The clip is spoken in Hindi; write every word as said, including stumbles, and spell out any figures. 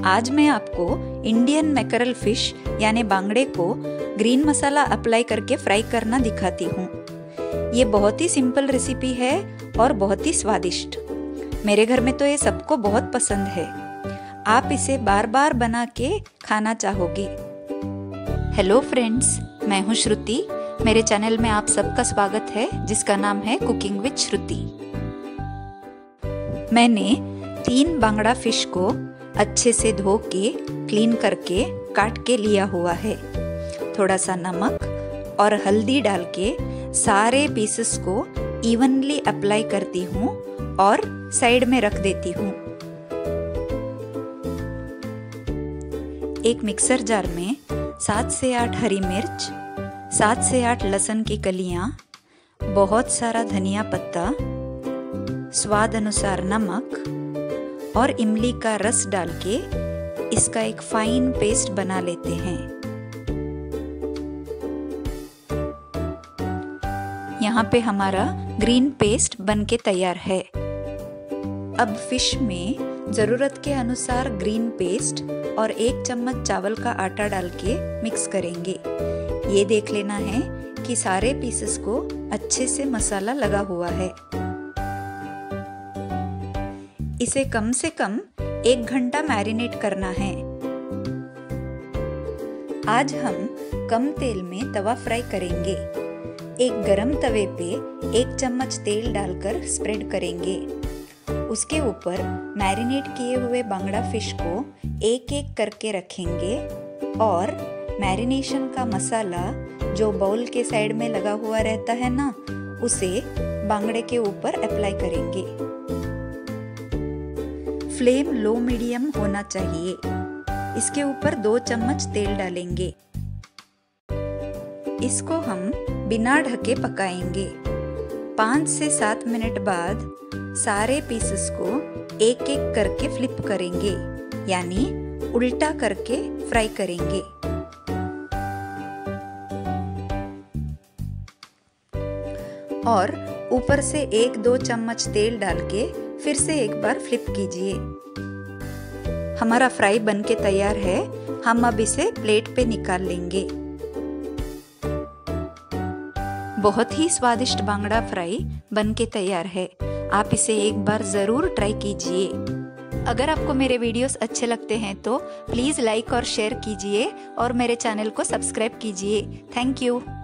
आज मैं आपको इंडियन मैकरल फिश यानी बांगड़े को ग्रीन मसाला अप्लाई करके फ्राई करना दिखाती हूँ। ये बहुत ही सिंपल रेसिपी है और बहुत ही स्वादिष्ट। मेरे घर में तो ये सबको बहुत पसंद है। आप इसे बार बार बना के खाना चाहोगे। हेलो फ्रेंड्स, मैं हूँ श्रुति। मेरे चैनल में आप सबका स्वागत है जिसका नाम है कुकिंग विद श्रुति। मैंने तीन बांगड़ा फिश को अच्छे से धो के क्लीन करके काट के लिया हुआ है। थोड़ा सा नमक और हल्दी डाल के सारे पीसेस को इवनली अप्लाई करती हूँ और साइड में रख देती हूँ। एक मिक्सर जार में सात से आठ हरी मिर्च, सात से आठ लहसुन की कलियां, बहुत सारा धनिया पत्ता, स्वाद अनुसार नमक और इमली का रस डाल के इसका एक फाइन पेस्ट बना लेते हैं। यहाँ पे हमारा ग्रीन पेस्ट बनके तैयार है। अब फिश में ज़रूरत के अनुसार ग्रीन पेस्ट और एक चम्मच चावल का आटा डाल के मिक्स करेंगे। ये देख लेना है कि सारे पीसेस को अच्छे से मसाला लगा हुआ है। इसे कम से कम एक घंटा मैरिनेट करना है। आज हम कम तेल में तवा फ्राई करेंगे। एक गरम तवे पे एक चम्मच तेल डालकर स्प्रेड करेंगे। उसके ऊपर मैरिनेट किए हुए बांगड़ा फिश को एक एक करके रखेंगे और मैरिनेशन का मसाला जो बाउल के साइड में लगा हुआ रहता है ना, उसे बांगड़े के ऊपर अप्लाई करेंगे। फ्लेम लो मीडियम होना चाहिए। इसके ऊपर दो चम्मच तेल डालेंगे। इसको हम बिना ढके पकाएंगे। पाँच से सात मिनट बाद सारे पीसेस को एक एक करके फ्लिप करेंगे, यानी उल्टा करके फ्राई करेंगे। और ऊपर से एक दो चम्मच तेल डाल के फिर से एक बार फ्लिप कीजिए। हमारा फ्राई बनके तैयार है। हम अब इसे प्लेट पे निकाल लेंगे। बहुत ही स्वादिष्ट बांगड़ा फ्राई बनके तैयार है। आप इसे एक बार ज़रूर ट्राई कीजिए। अगर आपको मेरे वीडियोस अच्छे लगते हैं तो प्लीज़ लाइक और शेयर कीजिए और मेरे चैनल को सब्सक्राइब कीजिए। Thank you.